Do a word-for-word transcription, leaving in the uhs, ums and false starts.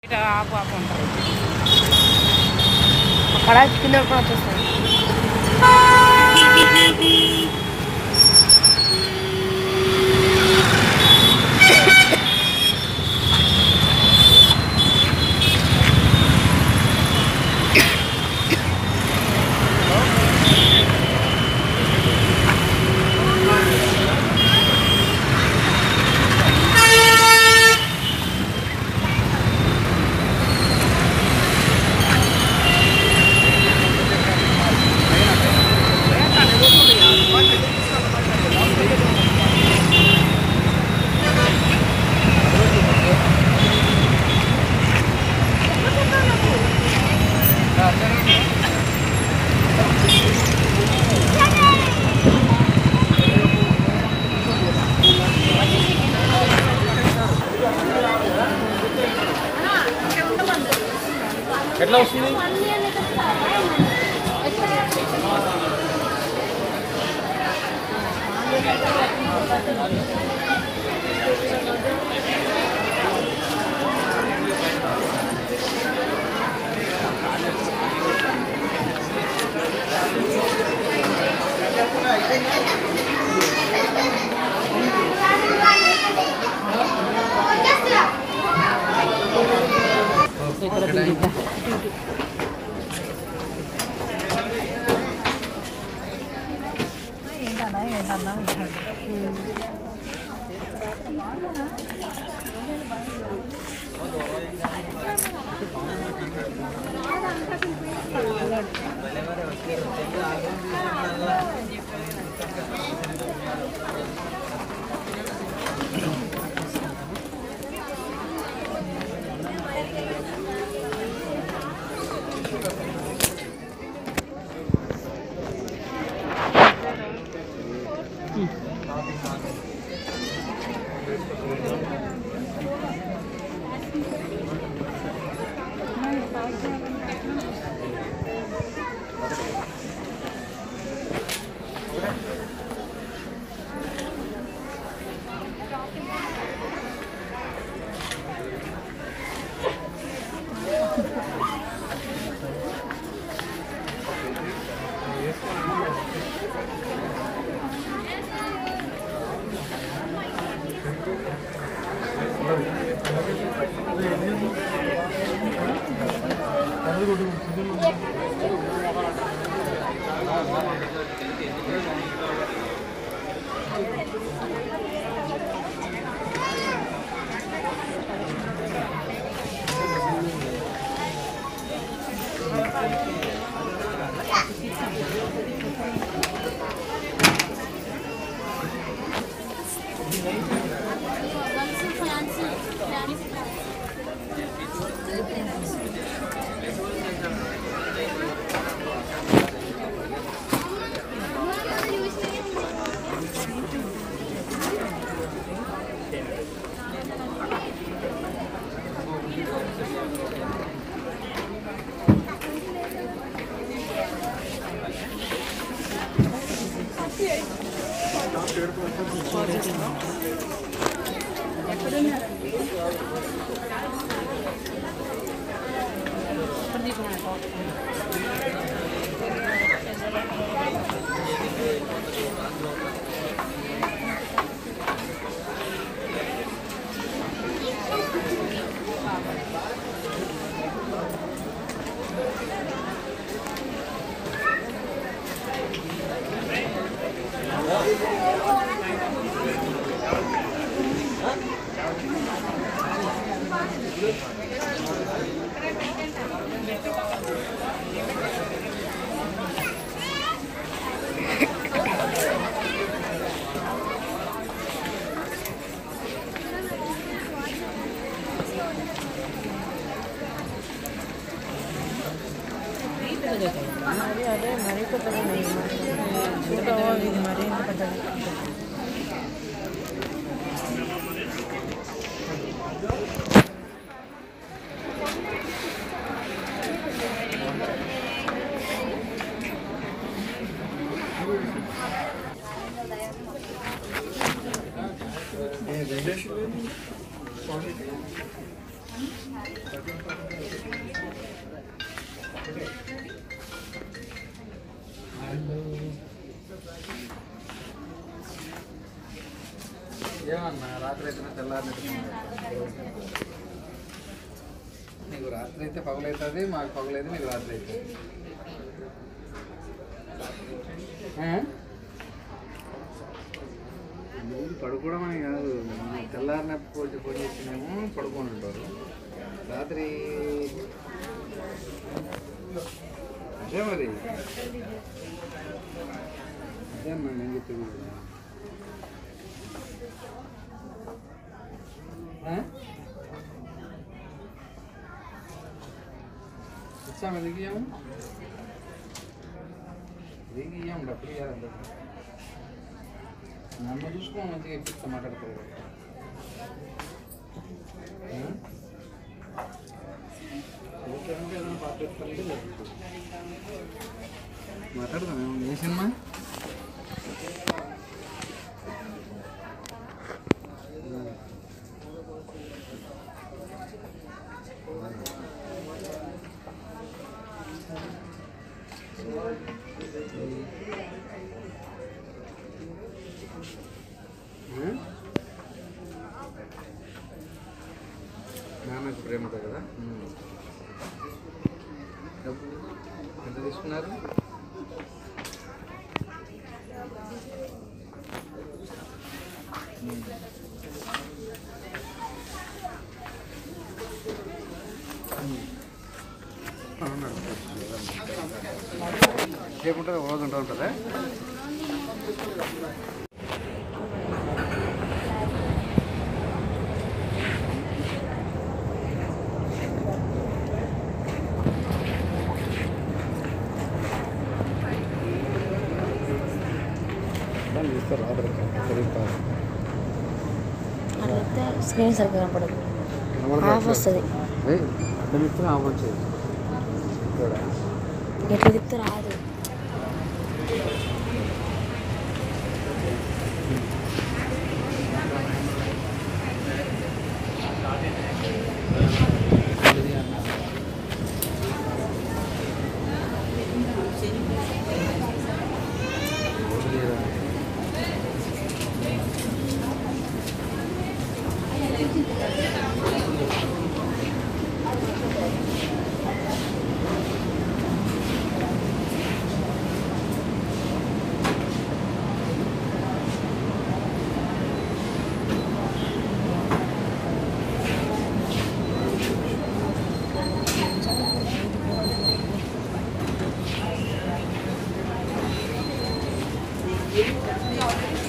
ఆపు ఆపు అంటారు అక్కడ కింద కూడా వచ్చేస్తాను. ఎట్లా వస్తుంది? మరి అదే మరీ కొత్తగా చూడవా ఇది మరీ ఇంత పెద్దది. Thank you. అన్న రాత్రి అయితే తెల్లారినట్టు నీకు రాత్రి అయితే పగలవుతుంది, మాకు పగలైతే మీకు రాత్రి అవుతుంది. పడుకోవడం అని కాదు, తెల్లారినప్పుడు పోటీ పోటీ చేసినాము పడుకొని ఉంటారు. రాత్రి అదే మరి అదే అమ్మా నేను చెప్పింది. ఇచ్చాము ఎందుకు ఇయ్యాము ఎందుకు ఇయ్యాము డబ్బులు ఇవ్వాలి. నన్ను చూసుకో మంచిగా ఇప్పిస్తా మాట్లాడతారు. ఏదైనా పాట మాట్లాడదాం. ఏ సినిమా నాన్నకు ప్రేమతో కదా. ఎంత తీసుకున్నారు? రేపు ఉంటుంది, రోజు ఉంటా ఉంటుందా? అదైతే స్క్రీన్ సరిగ్గా కనపడదు, ఆఫ్ వస్తుంది. ఆఫ్ వచ్చేది ఎట్లా తిప్పితే రాదు. Thank you.